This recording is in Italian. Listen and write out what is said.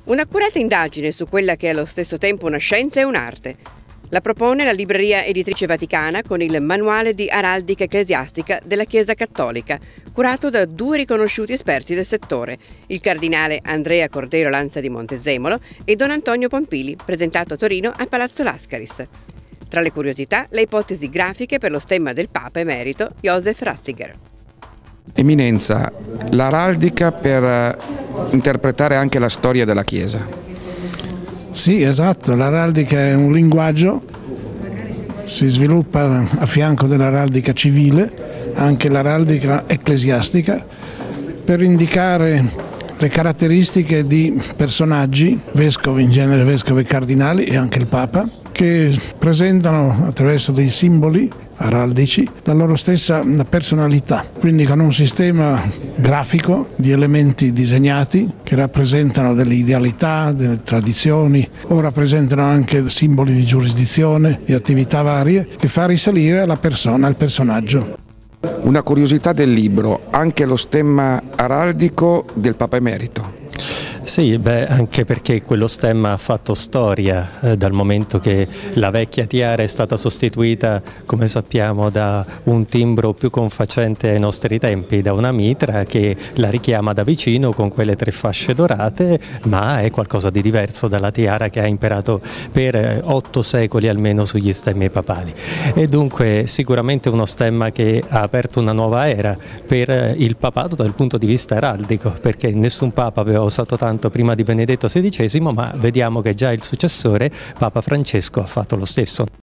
Un'accurata indagine su quella che è allo stesso tempo una scienza e un'arte. La propone la Libreria Editrice Vaticana con il Manuale di Araldica Ecclesiastica della Chiesa Cattolica, curato da due riconosciuti esperti del settore, il cardinale Andrea Cordero Lanza di Montezemolo e Don Antonio Pompili, presentato a Torino a Palazzo Lascaris. Tra le curiosità, le ipotesi grafiche per lo stemma del Papa Emerito Joseph Ratzinger. Eminenza, l'araldica per interpretare anche la storia della Chiesa. Sì, esatto, l'araldica è un linguaggio, si sviluppa a fianco dell'araldica civile, anche l'araldica ecclesiastica, per indicare le caratteristiche di personaggi, vescovi in genere, vescovi cardinali e anche il Papa, che presentano attraverso dei simboli araldici la loro stessa personalità, quindi con un sistema grafico di elementi disegnati che rappresentano delle idealità, delle tradizioni o rappresentano anche simboli di giurisdizione, di attività varie, che fa risalire alla persona, al personaggio. Una curiosità del libro, anche lo stemma araldico del Papa Emerito. Sì, anche perché quello stemma ha fatto storia dal momento che la vecchia tiara è stata sostituita, come sappiamo, da un timbro più confacente ai nostri tempi, da una mitra che la richiama da vicino con quelle 3 fasce dorate, ma è qualcosa di diverso dalla tiara che ha imperato per 8 secoli almeno sugli stemmi papali. E dunque sicuramente uno stemma che ha aperto una nuova era per il papato dal punto di vista araldico, perché nessun papa aveva usato tanto prima di Benedetto XVI, ma vediamo che già il successore, Papa Francesco, ha fatto lo stesso.